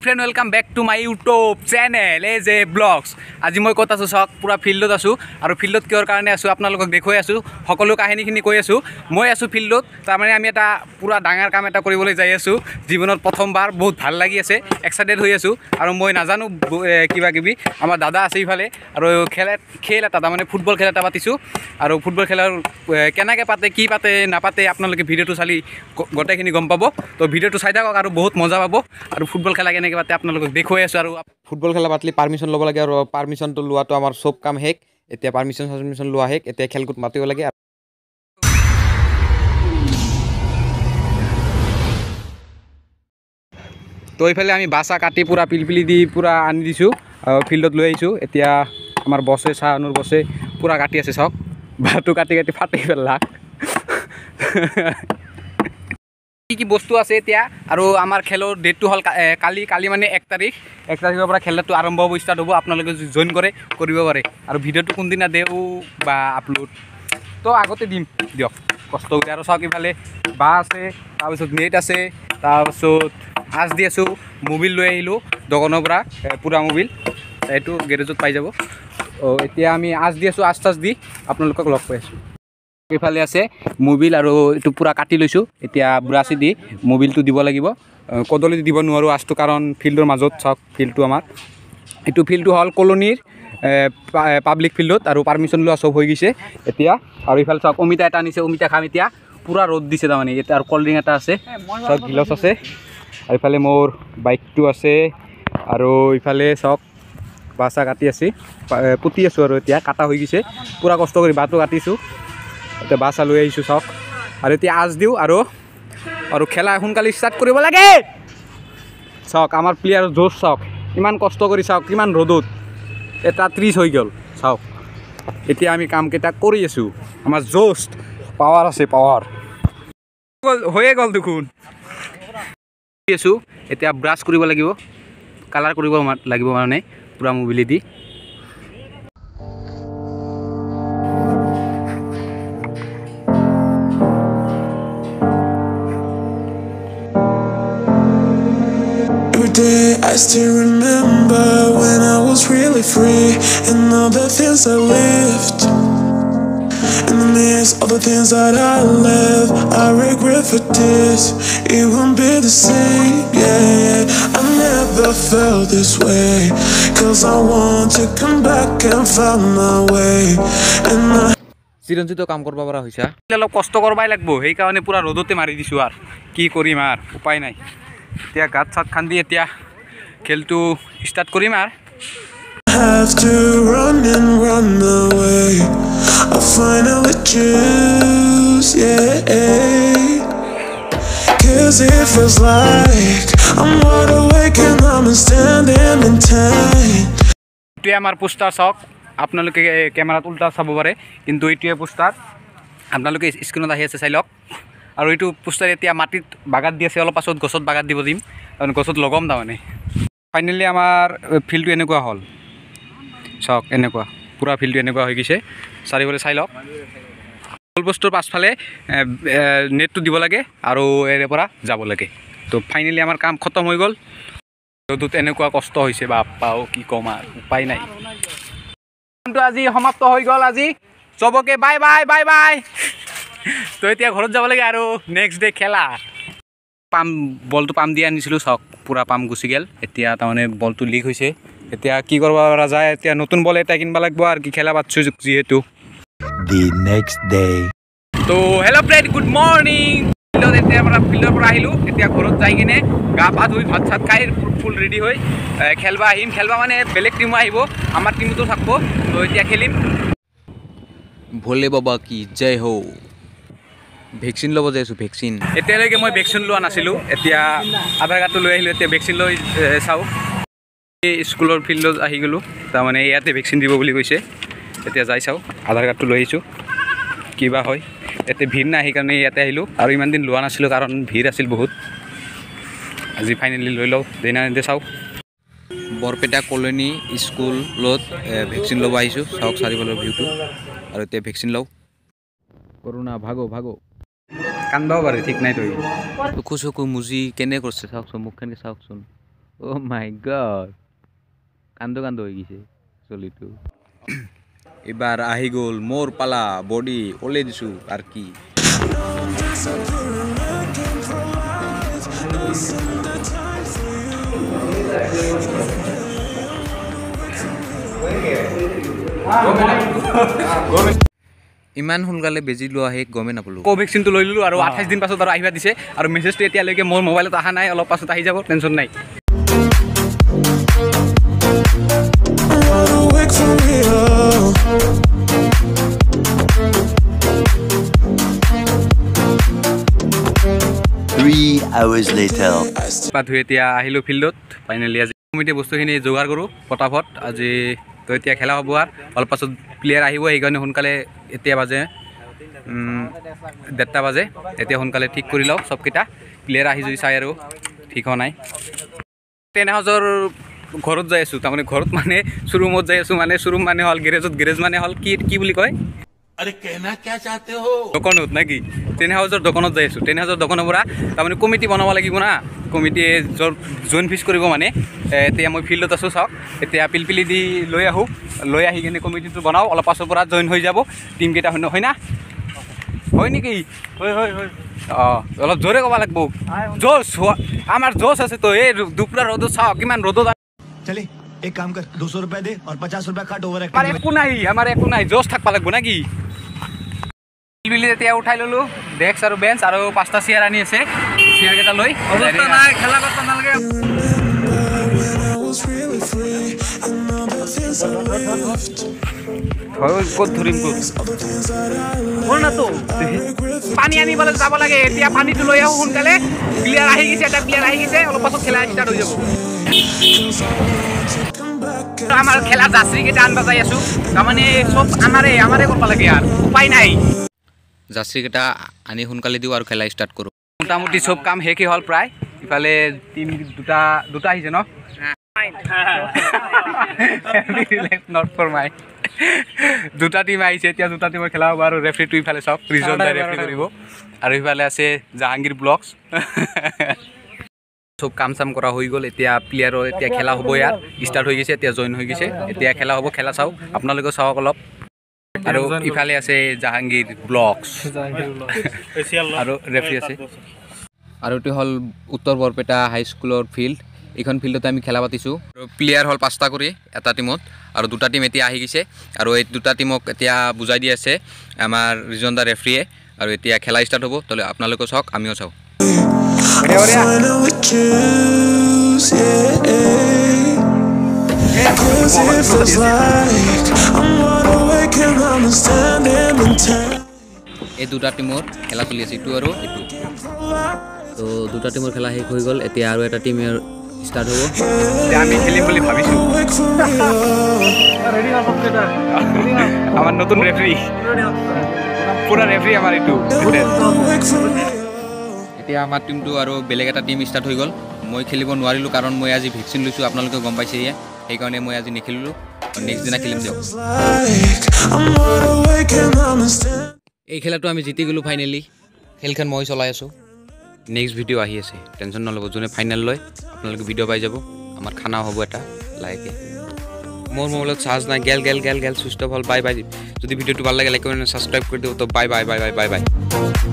Friend welcome back to my YouTube channel as a blogs. आज मैं कत आसो चक पूरा फिल्डत आसो और फिल्डत किहर कारणे आसो आपनालोকক देखुवाई आसो सकलो काहिनीखिनि কৈ आसो। मैं आसो फिल्डत तारमाने आमी एटा पूरा डाঙर काम एटा কৰিবলৈ যাই आसो। जीवनत प्रथमबार बहुत ভাল লাগি আছে, एक्साइटेड হৈ आसो আৰু মই নাজানো কিবা কিবি। আমাৰ দাদা আছে ইফালে আৰু খেল এটা তারমানে ফুটবল খেল এটা পাতিছো আৰু ফুটবল খেলাৰ কেনেকৈ পাতে কি পাতে নাপাতে আপোনালোকে ভিডিঅ'টো চালি গোটেইখিনি গম পাব। তো ভিডিঅ'টো চাই থাকক আৰু বহুত মজা পাব আৰু ফুটবল খেলা কেনেকৈ পাতে আপোনালোকক দেখুৱাই আছো। আৰু ফুটবল খেলা পাতলি পারমিশন ল'ব লাগে আৰু পারমিশনটো লোৱাটো আমাৰ সব কাম শেষ। এতিয়া পারমিশন লোৱা শেষ, এতিয়া খেলকুট মাতিব লাগে। তো এইফালে আমি বাসা কাটি পুরা পিলপিলি দি পুরা আনি দিছো, ফিল্ডত লৈ আহিছো। এতিয়া আমাৰ বসে শাহনুর বসে পুরা কাটি আছে, চক বাটো কাটি কাটি ফাটি পেলাক। কি বস্তু আছে এতিয়া আৰু আমাৰ খেলৰ ডেটটো হ'ল কালি মানে 1 তাৰিখৰ পৰা খেলটো আৰম্ভ হ'ব, ষ্টাৰ্ট হ'ব। আপোনালোকে জয়েন কৰিব পাৰে আৰু ভিডিঅ'টো কোনদিনা দেও বা আপলোড তো আগতে দিম দিয়ক, কষ্ট কৰি। আৰু চাওক ইফালে বা আছে, তাৰপিছত নেট আছে, তাৰপিছত আজ দি আছোঁ। মোবিল লৈ আহিলোঁ দোকানৰ পৰা, পুৰা মোবিল এইটো গেৰেজত পাই যাব। এতিয়া আমি আজ দি আছোঁ, আজ দি আপোনালোকক লগ পাই আছোঁ। এইফালে আছে মোবিল আৰু এইটো পুৰা কাটি লৈছোঁ। এতিয়া ব্ৰাছি দি মোবিলটো দিব লাগিব, কদলি দিব নোৱাৰোঁ আজটো, কাৰণ ফিল্ডৰ মাজত চাওক ফিল্ডটো আমাৰ এইটো ফিল্ডটো হ'ল কলনীৰ পাব্লিক ফিল্ডত আৰু পারমিশন লোৱা চব হৈ গৈছে এতিয়া। আৰু ইফালে চাওক অমিতা এটা আনিছে, অমিতা খাম এতিয়া। পুৰা ৰ'দ দিছে তাৰমানে। এতিয়া আৰু কল্ড ড্ৰিংক এটা আছে, চাওক গিলাচ আছে। আৰু ইফালে মোৰ বাইকটো আছে আৰু ইফালে চাওক বাছা কাটি আছে, পুতি আছোঁ আৰু এতিয়া কাটা হৈ গৈছে। পুৰা কষ্ট কৰি বাটো কাটিছোঁ, এতিয়া বাছা লৈ আহিছোঁ চাওক। আৰু এতিয়া আজ দিওঁ আৰু খেলা সোনকালে ষ্টাৰ্ট কৰিব লাগে। চাওক আমাৰ প্লেয়াৰ জোচ, চাওক ইমান কষ্ট কৰি, চাওক কিমান ৰ'দত এটা 30 হৈ গ'ল। চাওক এতিয়া আমি কামকেইটা কৰি আছোঁ, আমাৰ জোচ পাৱাৰ আছে, পাৱাৰ হৈয়ে গ'ল দেখোন। আছোঁ এতিয়া ব্ৰাছ কৰিব লাগিব, কালাৰ কৰিব লাগিব মানে পুৰা মোবিলেদি। I still remember when I was really free and all the things I lived, and the midst of the things that I left, I regret for this. It won't be the same, yeah. I never felt this way, 'cause I want to come back and find my way. And I Chiranjit কাম কৰিব পৰা হৈছে, অলপ কষ্ট কৰবাই লাগিব। সেইকাৰণে পুৰা ৰ'দতে মাৰি দিছোঁ আৰু কি কৰিম, আৰু উপায় নাই। এতিয়া গাঁত চাত খান্দি এতিয়া খেলটো ষ্টাৰ্ট কৰিম। আৰু have to run away. I finally choose, yeah. 'Cause it feels like I'm wide awake and I'm standing in time. এইটোৱে আমাৰ পোষ্টাৰ, চাওক আপোনালোকে কেমেৰাত উল্টা চাব পাৰে, কিন্তু এইটোৱে পোষ্টাৰ আপোনালোকে স্ক্ৰীণত আহি আছে, চাই লওক। আৰু এইটো পোষ্টাৰ এতিয়া মাটিত বাগাত দি আছে, অলপ পাছত গছত বাগাত দিব দিম, কাৰণ গছত লগাম তাৰমানে। ফাইনেলি আমাৰ ফিল্ডটো এনেকুৱা হ'ল, চাওক এনেকুৱা পুৰা ফিল্ডটো এনেকুৱা হৈ গৈছে। চাৰিওফালে চাই লওক। গল পোষ্টৰ পাছফালে নেটটো দিব লাগে আৰু ইয়াৰ পৰা যাব লাগে। তো ফাইনেলি আমাৰ কাম খতম হৈ গ'ল। ৰ'দত এনেকুৱা কষ্ট হৈছে, বাপ্পাও কি ক'ম, আৰু উপায় নাই। কামটো আজি সমাপ্ত হৈ গ'ল। আজি চবকে বাই বাই বাই বাই। তো এতিয়া ঘৰত যাব লাগে আৰু নেক্সট ডে খেলা। বলটো পাম দি আনিছিলোঁ, চাওক পুৰা পাম গুচি গ'ল। এতিয়া তাৰমানে বলটো লিক হৈছে, এতিয়া কি কৰিব পৰা যায়। এতিয়া নতুন বল এটা কিনিব লাগিব আৰু কি খেলা পাতিছোঁ যিহেতু। The next day. তো হেল্ল' ফ্ৰেণ্ড, গুড মৰ্ণিং। ফিল্ডৰ পৰা আহিলোঁ, এতিয়া ঘৰত যাই কিনে গা পা ধুই ভাত চাত খাই ফুল ৰেডি হৈ খেলবা আহিম। খেলবা মানে বেলেগ টিমো আহিব, আমাৰ টিমতো থাকিব। তো এতিয়া খেলিম। ভোলে বাবা কি জয় হো। ভেকচিন ল'ব যাই আছোঁ, ভেকচিন। এতিয়ালৈকে মই ভেকচিন লোৱা নাছিলোঁ, এতিয়া আধাৰ কাৰ্ডটো লৈ আহিলোঁ। এতিয়া ভেকচিন লৈ চাওঁ। এই স্কুলৰ ফিল্ডত আহি গ'লোঁ, তাৰমানে ইয়াতে ভেকচিন দিব বুলি কৈছে। এতিয়া যাই চাওঁ, আধাৰ কাৰ্ডটো লৈ আহিছোঁ, কিবা হয়। ইয়াতে ভিৰ নাই, সেইকাৰণে ইয়াতে আহিলোঁ। আৰু ইমান দিন লোৱা নাছিলোঁ কাৰণ ভিৰ আছিল বহুত। আজি ফাইনেলি লৈ লওঁ, দিনাতে চাওঁ। বৰপেটা কলনী স্কুলত ভেকচিন ল'ব আহিছোঁ, চাওক চাৰিওফালৰ ভিউটো। আৰু এতিয়া ভেকচিন লওঁ। কৰোণা ভাগো ভাগো। কান্দবাও পাৰে, ঠিক নাই। তই চকু চকু মুজি কেনে কৰিছে চাওকচোন, মুখখনকে চাওকচোন। অ' মাই গড কান্দো কান্দো হৈ গৈছে চলিটো এইবাৰ আহি গ'ল মোৰ পালা বডি ওলাই দিছোঁ আৰু কি ইমান সোনকালে বেজি লোৱা আহি গমেই নাপালোঁ কোভেক্সিনটো লৈ ল'লোঁ আৰু 28 দিন পাছত আৰু আহিবা দিছে আৰু মেছেজটো এতিয়ালৈকে মোৰ মোবাইলত অহা নাই অলপ পাছত আহি যাব টেনশ্যন নাই ধুই এতিয়া আহিলোঁ ফিল্ডত ফাইনেলি আজি কমিটি বস্তুখিনি যোগাৰ কৰোঁ পটাপট আজি তো এতিয়া খেলা হ'ব আৰু অলপ পাছত প্লেয়াৰ আহিব সেইকাৰণে সোনকালে এতিয়া বাজে 1:30 বাজে এতিয়া সোনকালে ঠিক কৰি লওঁ চবকেইটা প্লেয়াৰ আহি যদি চাই আৰু ঠিক হোৱা নাই টেন হাউচৰ ঘৰত যাই আছোঁ তাৰমানে ঘৰত মানে শ্বৰুমত যাই আছোঁ মানে শ্বৰুম মানে হ'ল গেৰেজত গেৰেজ মানে হ'ল কি বুলি কয় দোকানত নাকি টেন হাউচৰ দোকানত যাই আছোঁ টেন হাউচৰ দোকানৰ পৰা তাৰমানে কমিটি বনাব লাগিব না কমিটিয়ে জইন ফিক্স কৰিব মানে এতিয়া মই ফিল্ডত আছোঁ চাওক এতিয়া পিলপিলি দি লৈ আহোঁ লৈ আহি কিনে কমিটিটো বনাওঁ অলপ পাছৰ পৰা জইন হৈ যাব টিমকেইটা হয় না হয় নেকি হয় অঁ অলপ জোৰে ক'ব লাগিব জোচ আমাৰ জোচ আছে তো এই দুপৰীয়া ৰ'দত চাওক কিমান ৰ'দত चले एक काम कर 200 रुपए दे और 50 रुपए काट ओवर আমাৰ একো নাই জোচ থাকবা লাগিব নাকি পিলপিলি এতিয়া উঠাই ল'লোঁ ডেস্ক আৰু বেঞ্চ আৰু 5টা চেয়াৰ আনি আছে চেয়াৰকেইটা লৈ অৱস্থা নাই খেলা পাতা নালাগে ক'ত ধৰিম পানী আনিবলৈ যাব লাগে এতিয়া পানীটো লৈ আহোঁ সোনকালে প্লেয়াৰ আহি গৈছে এটা প্লেয়াৰ আহি গৈছে অলপ পাছত খেলা ষ্টাৰ্ট হৈ যাব আমাৰ খেলা জাৰ্চিকেইটা আনবা যাই আছোঁ তাৰমানে চব আমাৰে কৰিব লাগে আৰু উপায় নাই জাৰ্চিকেইটা আনি সোনকালে দিওঁ আৰু খেলা ষ্টাৰ্ট কৰোঁ মোটামুটি চব কাম শেষেই হ'ল প্ৰায় ইফালে টিম দুটা আহিছে ন নট ফৰ মাই দুটা টিম আহিছে এতিয়া দুটা টিমৰ খেলা হ'ব আৰু ৰেফ্ৰিটো ইফালে চাওক ৰিজন ৰেফ্ৰি কৰিব আৰু ইফালে আছে জাহাংগীৰ ব্লগছ চব কাম চাম কৰা হৈ গ'ল এতিয়া প্লেয়াৰৰ এতিয়া খেলা হ'ব ইয়াত ষ্টাৰ্ট হৈ গৈছে এতিয়া জইন হৈ গৈছে এতিয়া খেলা হ'ব খেলা চাওক আপোনালোকেও চাওক অলপ আৰু ইফালে আছে জাহাংগীৰ ব্লগছ আৰু ৰেফ্ৰি আছে আৰু এইটো হ'ল উত্তৰ বৰপেটা হাইস্কুলৰ ফিল্ড এইখন ফিল্ডতে আমি খেলা পাতিছোঁ আৰু প্লেয়াৰ হ'ল 5টা কৰি এটা টিমত আৰু দুটা টিম এতিয়া আহি গৈছে আৰু এই দুটা টিমক এতিয়া বুজাই দি আছে আমাৰ ৰিজন দা ৰেফ্ৰিয়ে আৰু এতিয়া খেলা ষ্টাৰ্ট হ'ব তাহলে আপোনালোকেও চাওক আমিও চাওঁ এই দুটা টিমৰ খেলা চলি আছে এইটো আৰু এইটো তো দুটা টিমৰ খেলা শেষ হৈ গ'ল এতিয়া আৰু এটা টিমৰ ষ্টাৰ্ট হ'ব আমি খেলিম বুলি ভাবিছোঁ আমাৰ নতুন ৰেফ্ৰি পুৰা ৰেফ্ৰি আমাৰ এইটো এতিয়া আমাৰ টিমটো আৰু বেলেগ এটা টিম ষ্টাৰ্ট হৈ গ'ল মই খেলিব নোৱাৰিলোঁ কাৰণ মই আজি ভেকচিন লৈছোঁ আপোনালোকে গম পাইছে সেইকাৰণে মই আজি নেখেলিলোঁ নেক্সট দিনা খেলিম দিয়ক এই খেলাটো আমি জিতি গ'লোঁ ফাইনেলি খেলখন মই চলাই আছোঁ নেক্সট ভিডিঅ' আহি আছে টেনশ্যন নল'ব যোনে ফাইনেল লয় আপোনালোকে ভিডিঅ' পাই যাব আমাৰ খানাও হ'ব এটা লাহেকৈ মোৰ মোবাইলত চাৰ্জ নাই গেল চুইচ অফ হ'ল বাই যদি ভিডিঅ'টো ভাল লাগে লাইক কৰি ছাবস্ক্ৰাইব কৰি দিওঁ তো বাই